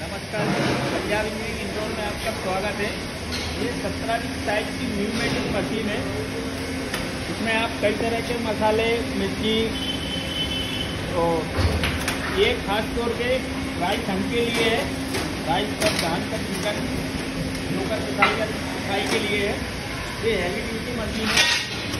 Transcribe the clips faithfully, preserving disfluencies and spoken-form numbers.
नमस्कार, पंजाब इंजीनियरिंग इंदौर में आपका स्वागत है। ये सत्रह इंच साइज की न्यूमेटिक मशीन है। इसमें आप कई तरह के मसाले, मिर्ची और ये खास तौर के राइस हम के लिए है। राइस का धान का चिकन लोकल पिसाई का पिसाई के लिए है। ये हैवी ड्यूटी मशीन है।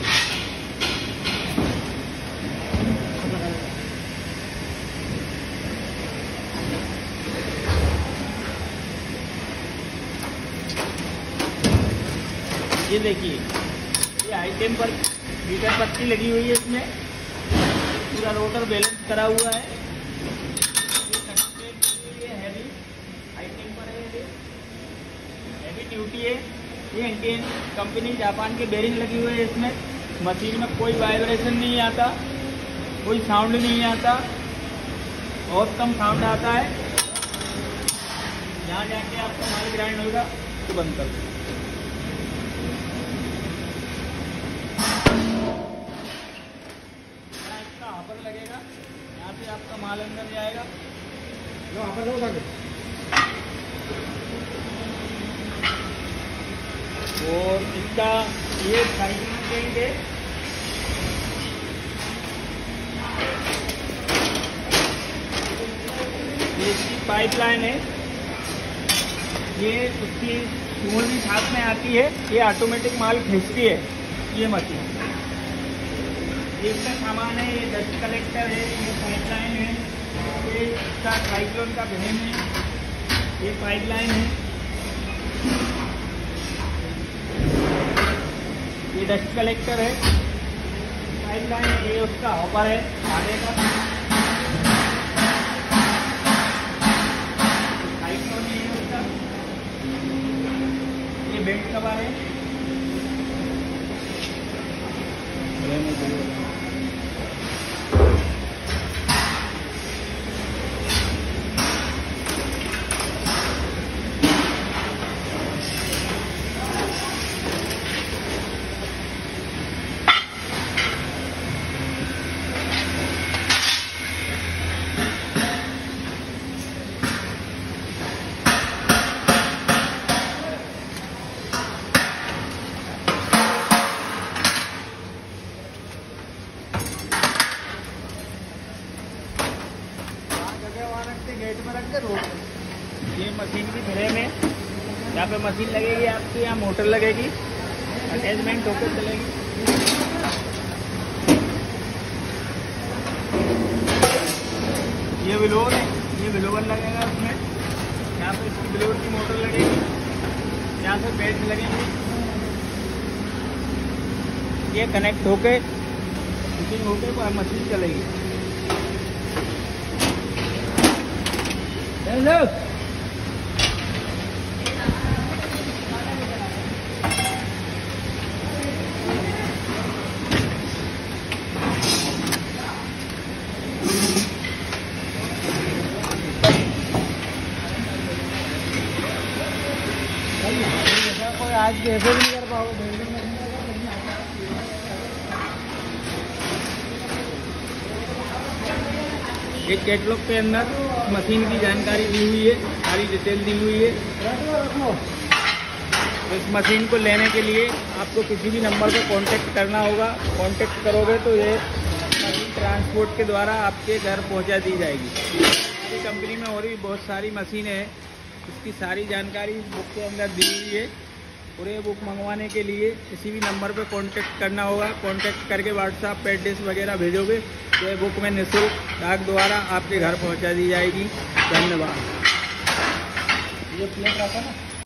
ये देखिए, ये आइटम पर मीटर पत्ती लगी हुई है। इसमें पूरा रोटर बैलेंस करा हुआ है। ये हैवी आइटम पर है, ये हैवी ड्यूटी है। ये इंडियन कंपनी जापान के बेरिंग लगी हुई है। इसमें मशीन में कोई वाइब्रेशन नहीं आता, कोई साउंड नहीं आता, बहुत कम साउंड आता है। यहाँ जाके आपका माल ग्राइंड होगा तो बंद कर दो। हापर लगेगा, यहाँ से आपका माल अंदर जाएगा। जो हापर हो सके और इसका ये साइड में देंगे। ये इसकी पाइपलाइन है। ये उसकी टूल भी साथ में आती है। ये ऑटोमेटिक माल खींचती है ये मशीन। इसका सामान है, ये डस्ट कलेक्टर है, ये पाइपलाइन है, ये इसका साइक्लोन का बहन है, ये पाइपलाइन है, ये डस्ट कलेक्टर है, पाइपलाइन है, ये उसका हॉपर है आगे का, साइक्लोन है उसका, ये बेल्ट कवर है। गेट में रख के रोक। ये मशीन की फ्रेम है। यहाँ पे मशीन लगेगी आपकी, यहाँ मोटर लगेगी, अटैचमेंट होकर चलेगी। ये ब्लोअर है, ये ब्लोअर लगेगा उसमें। यहाँ पे इसकी ब्लोअर की मोटर लगेगी, यहाँ से बेल्ट लगेंगे। ये कनेक्ट होके फिटिंग होके मशीन चलेगी। हेलो, कोई आज कैसे भी नहीं कर पाओगे। एक कैटलॉग के अंदर मशीन की जानकारी दी हुई है, सारी डिटेल दी हुई है। तो इस मशीन को लेने के लिए आपको किसी भी नंबर पर कांटेक्ट करना होगा। कांटेक्ट करोगे तो ये मशीन ट्रांसपोर्ट के द्वारा आपके घर पहुंचा दी जाएगी। हमारी कंपनी में और भी बहुत सारी मशीनें हैं, इसकी सारी जानकारी इस बुक के अंदर दी हुई है। और ये बुक मंगवाने के लिए किसी भी नंबर पर कांटेक्ट करना होगा। कांटेक्ट करके व्हाट्सएप पे एड्रेस वगैरह भेजोगे तो ये बुक में निःशुल्क डाक द्वारा आपके घर पहुंचा दी जाएगी। धन्यवाद। ये प्लेट रखा ना।